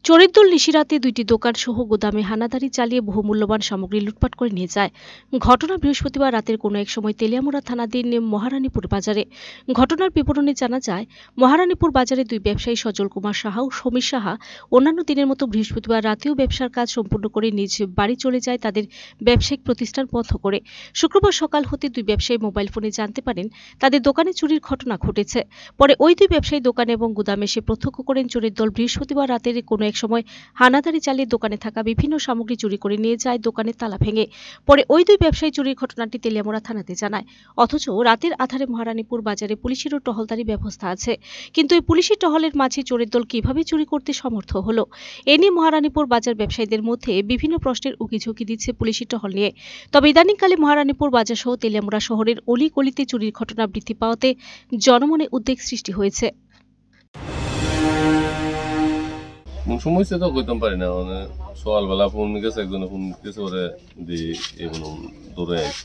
চোরের দল নিশিরাতে দুইটি দোকান সহ গুদামে হানাদারি চালিয়ে বহুমূল্যবান সামগ্রী লুটপাট করে নিয়ে যায়। ঘটনা বৃহস্পতিবার রাতের কোনো এক সময় তেলিয়ামুড়া থানাধীন মহারানীপুর বাজারে। ঘটনার বিবরণে জানা যায়, মহারানীপুর বাজারে দুই ব্যবসায়ী সজল কুমার সাহা ও সমীর সাহা অন্যান্য দিনের মতো বৃহস্পতিবার রাতেও ব্যবসার কাজ সম্পূর্ণ করে নিজ বাড়ি চলে যায় তাদের ব্যবসায়িক প্রতিষ্ঠান বন্ধ করে। শুক্রবার সকাল হতে দুই ব্যবসায়ী মোবাইল ফোনে জানতে পারেন তাদের দোকানে চুরির ঘটনা ঘটেছে। পরে ওই দুই ব্যবসায়ী দোকানে এবং গুদামে এসে প্রত্যক্ষ করেন চোরের দল বৃহস্পতিবার রাতের কোনো এক সময় হানাদারি চালিয়ে দোকানে থাকা বিভিন্ন সামগ্রী চুরি করে নিয়ে যায়, দোকানের তালা ভেঙে। পরে ওই দুই ব্যবসায়ী চুরির ঘটনাটি তেলিয়ামুড়া থানাতে জানায়। অথচ রাতের আধারে মহারানীপুর বাজারে পুলিশেরও টহলদারি ব্যবস্থা আছে, কিন্তু এই পুলিশি টহলের মাঝে চোরের দল কিভাবে চুরি করতে সমর্থ হলো, এ নিয়ে মহারানীপুর বাজার ব্যবসায়ীদের মধ্যে বিভিন্ন প্রশ্নের উকিঝুঁকি দিচ্ছে পুলিশি টহল নিয়ে। তবে ইদানিংকালে মহারানীপুর বাজার সহ তেলিয়ামুড়া শহরের অলি-গলিতে চুরির ঘটনা বৃদ্ধি পাওয়াতে জনমনে উদ্বেগ সৃষ্টি হয়েছে। সমস্যা তো কইতাম পারি না, মানে সকালবেলা ফোন গেছে, একজনে ফোন গেছে ওরে দিয়ে এগুলো দৌড়ে আইছি।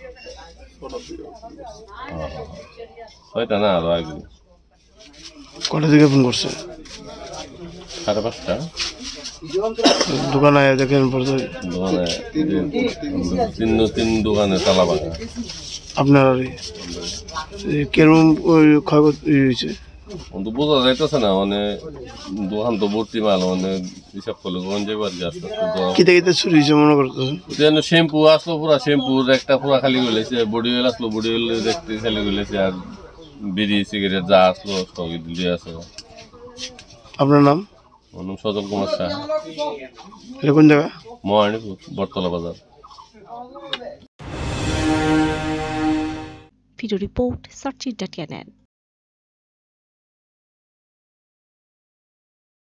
ছয়টা না আরো আগে। কটা থেকে ফোন করছে? 5:30। দোকানে দেখেন দোকানে তিন দোকানে তালা ভাঙা। আপনার কেরম ক্ষয়ক্ষতি হয়েছে বোঝা যাইতেছে না, মানে দোকান তো ভর্তি মাল, মানে হিসাব করলে কোন যাবে আর কি। আস্তে আস্তে কিতে কিতে চুরি হয়েছে মনে করতেছেন? শ্যাম্পু আসলো, পুরা শ্যাম্পুর একটা পুরা খালি গলেছে, বডি অয়েল আসলো, বডি অয়েল দেখতে খালি গলেছে, আর বিড়ি সিগারেট যা আসলো সব দিয়ে আছে। আপনার নাম? আমার নাম সজল কুমার সাহা। এটা কোন জায়গা? মহারানীপুর বটতলা বাজার। Video report, search entertainment.